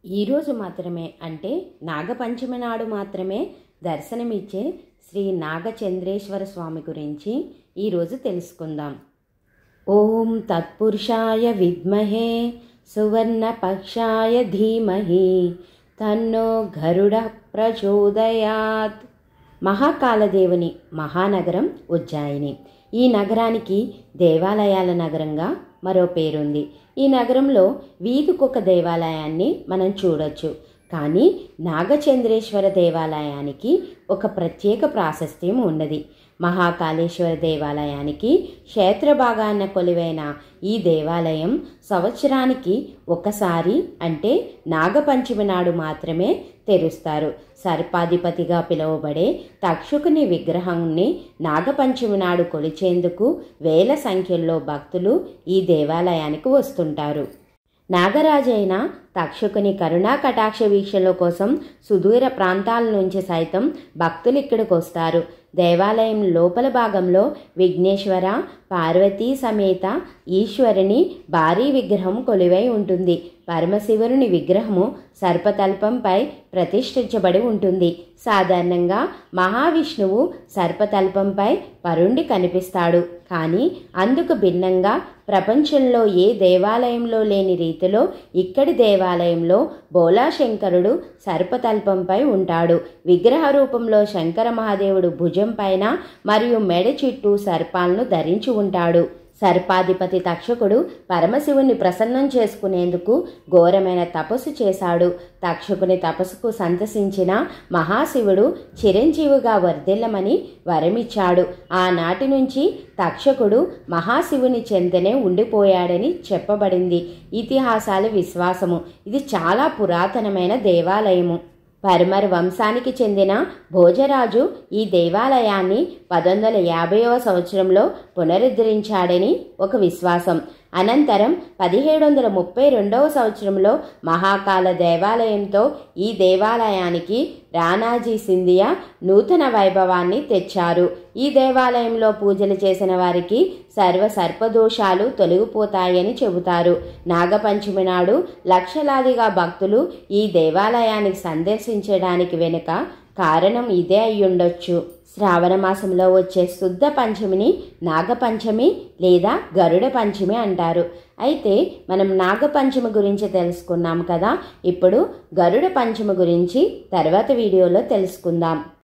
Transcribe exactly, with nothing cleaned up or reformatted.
ఈరోజు మాత్రమే అంటే నాగపంచమి నాడు మాత్రమే దర్శనమిచ్చే శ్రీ నాగచంద్రేశ్వర స్వామి గురించి ఈరోజు తెలుసుకుందాం. ఓం తత్పురుషాయ విద్మహే సువర్ణపక్షాయ ధీమహి తన్నో గరుడ ప్రచోదయాత్. మహాకాలదేవుని మహానగరం ఉజ్జయిని. ఈ నగరానికి దేవాలయాల నగరంగా మరో పేరుంది. ఈ నగరంలో వీధికొక దేవాలయాన్ని మనం చూడొచ్చు. కానీ నాగచంద్రేశ్వర దేవాలయానికి ఒక ప్రత్యేక ప్రాశస్త్యం ఉన్నది. మహాకాళేశ్వర దేవాలయానికి క్షేత్రభాగాన కొలువైన ఈ దేవాలయం సంవత్సరానికి ఒకసారి అంటే నాగపంచమి నాడు మాత్రమే తెరుస్తారు. సర్పాధిపతిగా పిలువబడే తక్షకుని విగ్రహాన్ని నాగపంచమి నాడు కొలిచేందుకు వేల సంఖ్యలో భక్తులు ఈ దేవాలయానికి వస్తుంటారు. నాగరాజైన తక్షకుని కరుణా కటాక్ష వీక్షల కోసం సుదూర ప్రాంతాల నుంచి సైతం భక్తులు ఇక్కడికి వస్తారు. దేవాలయం లోపల భాగంలో విఘ్నేశ్వర, పార్వతీ సమేత ఈశ్వరుని భారీ విగ్రహం కొలువై ఉంటుంది. పరమశివుని విగ్రహము సర్పతల్పంపై ప్రతిష్ఠించబడి ఉంటుంది. సాధారణంగా మహావిష్ణువు సర్పతల్పంపై పరుండి కనిపిస్తాడు. కానీ అందుకు భిన్నంగా ప్రపంచంలో ఏ దేవాలయంలో లేని రీతిలో ఇక్కడి దేవాలయంలో బోలాశంకరుడు సర్పతల్పంపై ఉంటాడు. విగ్రహ రూపంలో శంకర మహాదేవుడు భుజం పైన మరియు మెడ చుట్టూ సర్పాలను ధరించి ఉంటాడు. సర్పాధిపతి తక్షకుడు పరమశివుని ప్రసన్నం చేసుకునేందుకు ఘోరమైన తపస్సు చేశాడు. తక్షకుని తపస్సుకు సంతసించిన మహాశివుడు చిరంజీవిగా వర్ధిల్లమని వరమిచ్చాడు. ఆనాటి నుంచి తక్షకుడు మహాశివుని చెంతనే ఉండిపోయాడని చెప్పబడింది. ఇతిహాసాల విశ్వాసము. ఇది చాలా పురాతనమైన దేవాలయము. పరమర్ వంశానికి చెందిన భోజరాజు ఈ దేవాలయాన్ని పద్దెనిమిది వందల యాభైవ సంవత్సరంలో పునరుద్ధరించాడని ఒక విశ్వాసం. అనంతరం పదిహేడు వందల ముప్పై రెండవ సంవత్సరంలో మహాకాల దేవాలయంతో ఈ దేవాలయానికి రాణాజీ సింధియా నూతన వైభవాన్ని తెచ్చారు. ఈ దేవాలయంలో పూజలు చేసిన వారికి సర్వ సర్పదోషాలు తొలగిపోతాయని చెబుతారు. నాగపంచమి నాడు లక్షలాదిగా భక్తులు ఈ దేవాలయానికి సందర్శించడానికి వెనుక కారణం ఇదే అయ్యుండొచ్చు. శ్రావణ మాసంలో వచ్చే శుద్ధ పంచమిని నాగపంచమి లేదా గరుడ పంచమి అంటారు. అయితే మనం నాగపంచమి గురించి తెలుసుకున్నాం కదా, ఇప్పుడు గరుడ పంచమి గురించి తర్వాత వీడియోలో తెలుసుకుందాం.